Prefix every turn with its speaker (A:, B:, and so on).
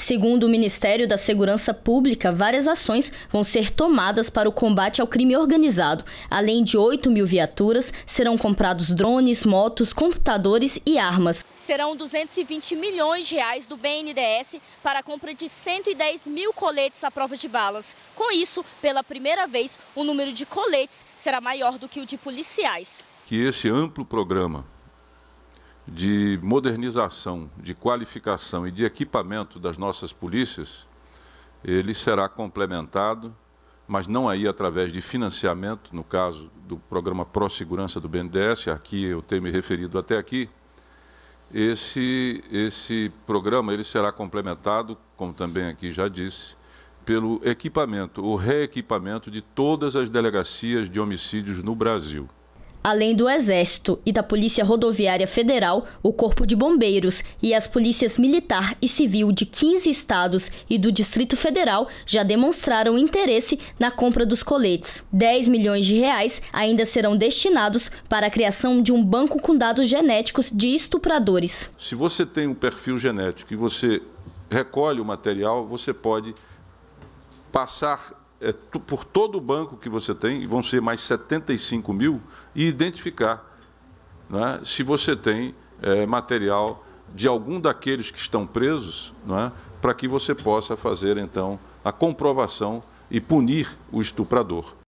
A: Segundo o Ministério da Segurança Pública, várias ações vão ser tomadas para o combate ao crime organizado. Além de 8 mil viaturas, serão comprados drones, motos, computadores e armas. Serão 220 milhões de reais do BNDES para a compra de 110 mil coletes à prova de balas. Com isso, pela primeira vez, o número de coletes será maior do que o de policiais.
B: Que esse amplo programa de modernização, de qualificação e de equipamento das nossas polícias, ele será complementado, mas não aí através de financiamento, no caso do programa Prossegurança do BNDES, aqui eu tenho me referido até aqui. Esse programa ele será complementado, como também aqui já disse, pelo equipamento, o reequipamento de todas as delegacias de homicídios no Brasil.
A: Além do Exército e da Polícia Rodoviária Federal, o Corpo de Bombeiros e as polícias militar e civil de 15 estados e do Distrito Federal já demonstraram interesse na compra dos coletes. 10 milhões de reais ainda serão destinados para a criação de um banco com dados genéticos de estupradores.
B: Se você tem um perfil genético e você recolhe o material, você pode passar por todo o banco que você tem, vão ser mais 75 mil, e identificar, né, se você tem material de algum daqueles que estão presos, né, para que você possa fazer, então, a comprovação e punir o estuprador.